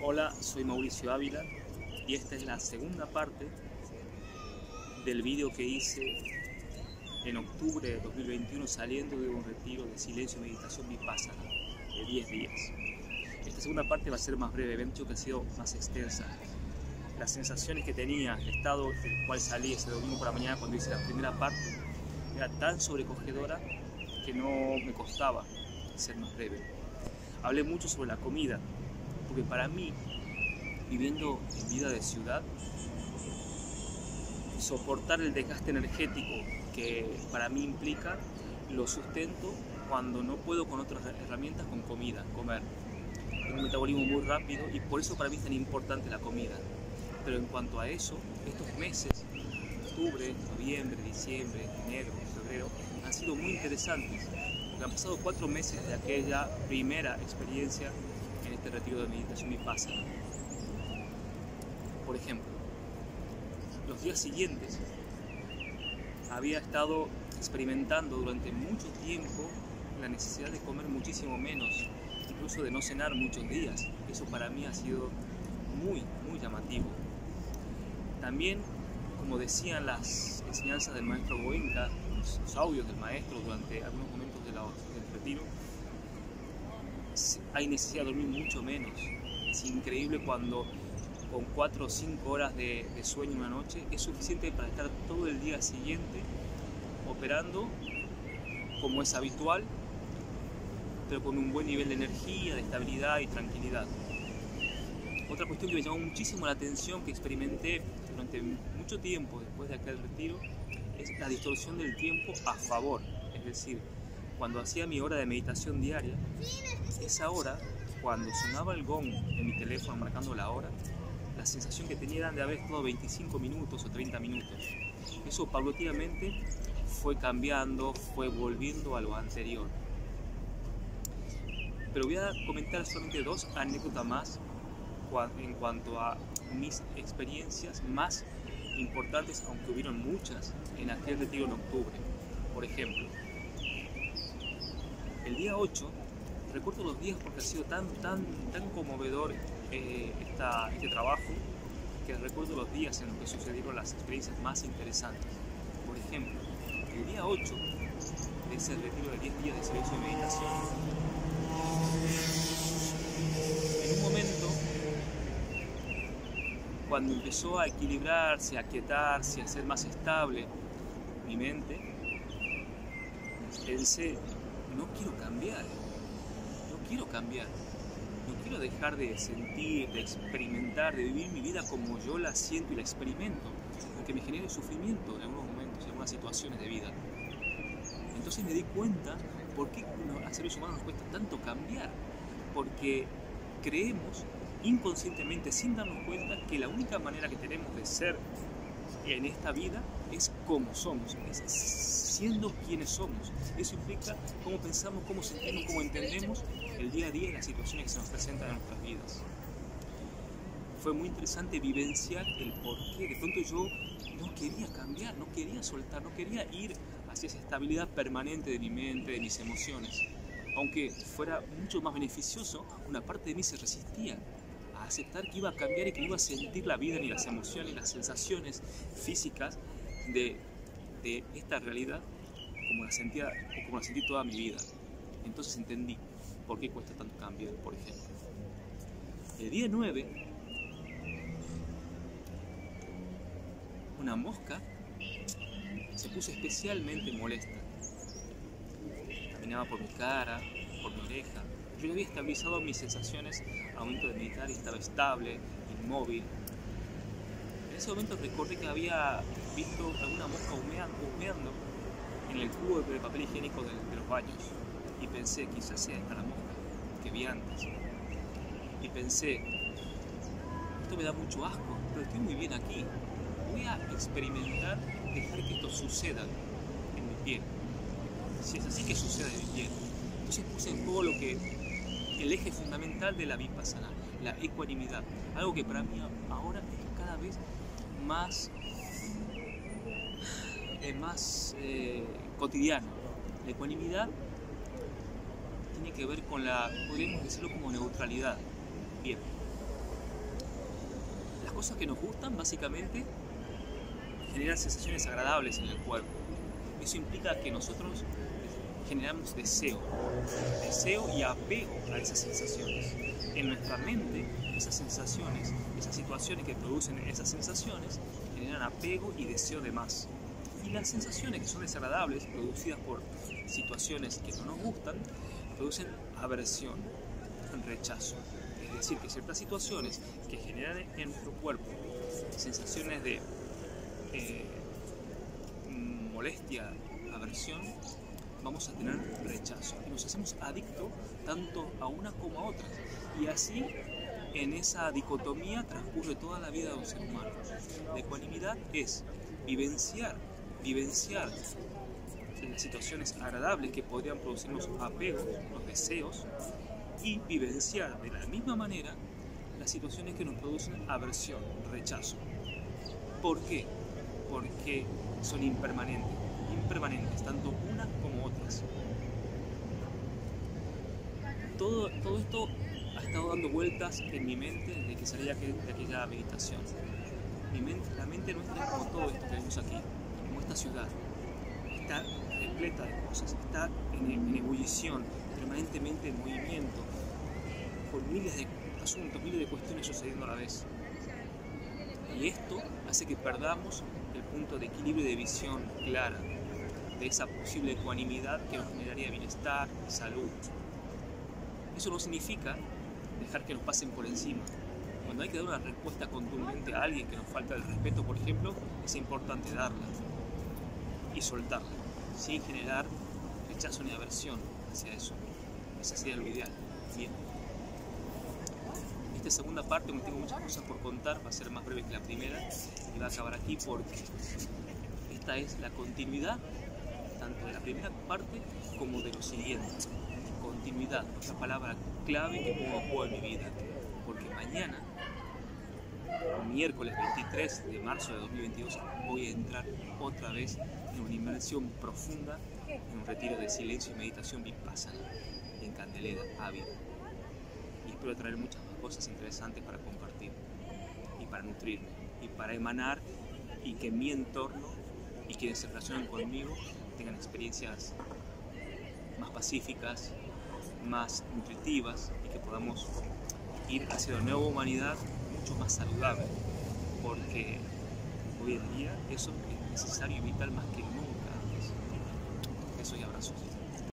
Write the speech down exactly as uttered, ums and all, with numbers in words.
Hola, soy Mauricio Ávila y esta es la segunda parte del vídeo que hice en octubre de dos mil veintiuno saliendo de un retiro de silencio y meditación vipassana de diez días. Esta segunda parte va a ser más breve, ven que ha sido más extensa. Las sensaciones que tenía, el estado del cual salí ese domingo por la mañana cuando hice la primera parte, era tan sobrecogedora que no me costaba ser más breve. Hablé mucho sobre la comida, porque para mí, viviendo en vida de ciudad, soportar el desgaste energético que para mí implica, lo sustento cuando no puedo con otras herramientas, con comida, comer. Tengo un metabolismo muy rápido y por eso para mí es tan importante la comida. Pero en cuanto a eso, estos meses, octubre, noviembre, diciembre, enero, febrero, han sido muy interesantes, porque han pasado cuatro meses de aquella primera experiencia en este retiro de meditación vipassana. Por ejemplo, los días siguientes había estado experimentando durante mucho tiempo la necesidad de comer muchísimo menos, incluso de no cenar muchos días. Eso para mí ha sido muy, muy llamativo. También, como decían las enseñanzas del maestro Goenka, los audios del maestro durante algunos momentos de la, del retiro, hay necesidad de dormir mucho menos. Es increíble cuando con cuatro o cinco horas de, de sueño una noche es suficiente para estar todo el día siguiente operando como es habitual, pero con un buen nivel de energía, de estabilidad y tranquilidad. Otra cuestión que me llamó muchísimo la atención, que experimenté durante mucho tiempo después de aquel retiro, es la distorsión del tiempo a favor. Es decir, cuando hacía mi hora de meditación diaria, esa hora, cuando sonaba el gong en mi teléfono marcando la hora, la sensación que tenía era de haber estado veinticinco minutos o treinta minutos. Eso paulatinamente fue cambiando, fue volviendo a lo anterior. Pero voy a comentar solamente dos anécdotas más en cuanto a mis experiencias más importantes, aunque hubieron muchas en aquel retiro en octubre. Por ejemplo, el día ocho, recuerdo los días porque ha sido tan, tan, tan conmovedor eh, esta, este trabajo, que recuerdo los días en los que sucedieron las experiencias más interesantes. Por ejemplo, el día ocho de ese retiro de diez días de silencio y meditación, en un momento, cuando empezó a equilibrarse, a aquietarse, a ser más estable mi mente, pensé, no quiero cambiar, no quiero cambiar, no quiero dejar de sentir, de experimentar, de vivir mi vida como yo la siento y la experimento, aunque me genere sufrimiento en algunos momentos, en algunas situaciones de vida. Entonces me di cuenta por qué a seres humanos nos cuesta tanto cambiar, porque creemos inconscientemente, sin darnos cuenta, que la única manera que tenemos de ser en esta vida es como somos, es siendo quienes somos. Eso implica cómo pensamos, cómo sentimos, cómo entendemos el día a día y las situaciones que se nos presentan en nuestras vidas. Fue muy interesante vivenciar el por qué. De pronto yo no quería cambiar, no quería soltar, no quería ir hacia esa estabilidad permanente de mi mente, de mis emociones. Aunque fuera mucho más beneficioso, una parte de mí se resistía a aceptar que iba a cambiar y que iba a sentir la vida, ni las emociones, ni las sensaciones físicas de, de esta realidad como la sentía o como la sentí toda mi vida. Entonces entendí por qué cuesta tanto cambiar, por ejemplo. El día nueve, una mosca se puso especialmente molesta. Caminaba por mi cara, por mi oreja. Yo ya había estabilizado mis sensaciones al momento de meditar y estaba estable, inmóvil. En ese momento recordé que había visto alguna mosca humeando, humeando en el cubo de papel higiénico de, de los baños. Y pensé, quizás sea esta la mosca que vi antes. Y pensé, esto me da mucho asco, pero estoy muy bien aquí. Voy a experimentar dejar que esto suceda en mi piel. Si es así, que suceda en mi piel. Entonces puse en juego lo que el eje fundamental de la vipassana, la ecuanimidad, algo que para mí ahora es cada vez más, eh, más eh, cotidiano. La ecuanimidad tiene que ver con la, podríamos decirlo como neutralidad. Bien, las cosas que nos gustan básicamente generan sensaciones agradables en el cuerpo. Eso implica que nosotros generamos deseo, deseo y apego a esas sensaciones. En nuestra mente, esas sensaciones, esas situaciones que producen esas sensaciones, generan apego y deseo de más. Y las sensaciones que son desagradables, producidas por situaciones que no nos gustan, producen aversión, rechazo. Es decir, que ciertas situaciones que generan en nuestro cuerpo sensaciones de eh, molestia, aversión, vamos a tener rechazo y nos hacemos adictos tanto a una como a otra, y así en esa dicotomía transcurre toda la vida de un ser humano. La ecuanimidad es vivenciar, vivenciar las situaciones agradables que podrían producirnos apego, los deseos, y vivenciar de la misma manera las situaciones que nos producen aversión, rechazo. ¿Por qué? Porque son impermanentes, impermanentes, tanto unas como otras. Todo, todo esto ha estado dando vueltas en mi mente desde que salí de aquella meditación. Mi mente, la mente nuestra es como todo esto que vemos aquí, como esta ciudad. Está repleta de cosas, está en, en ebullición, permanentemente en movimiento, con miles de asuntos, miles de cuestiones sucediendo a la vez. Y esto hace que perdamos el punto de equilibrio de visión clara, de esa posible ecuanimidad que nos generaría bienestar y salud. Eso no significa dejar que nos pasen por encima. Cuando hay que dar una respuesta contundente a alguien que nos falta el respeto, por ejemplo, es importante darla y soltarla, sin generar rechazo ni aversión hacia eso. Ese sería lo ideal. Bien. Esta segunda parte, donde tengo muchas cosas por contar, va a ser más breve que la primera y va a acabar aquí porque esta es la continuidad tanto de la primera parte como de lo siguiente. Continuidad, otra palabra clave que pongo a juego en mi vida, porque mañana, miércoles veintitrés de marzo de dos mil veintidós, voy a entrar otra vez en una inmersión profunda, en un retiro de silencio y meditación vipassana en Candelera, Ávila. Y espero traer muchas más cosas interesantes para compartir y para nutrirme y para emanar, y que mi entorno y quienes se relacionan conmigo tengan experiencias más pacíficas, más nutritivas, y que podamos ir hacia una nueva humanidad mucho más saludable, porque hoy en día eso es necesario y vital más que nunca antes. Besos y abrazos.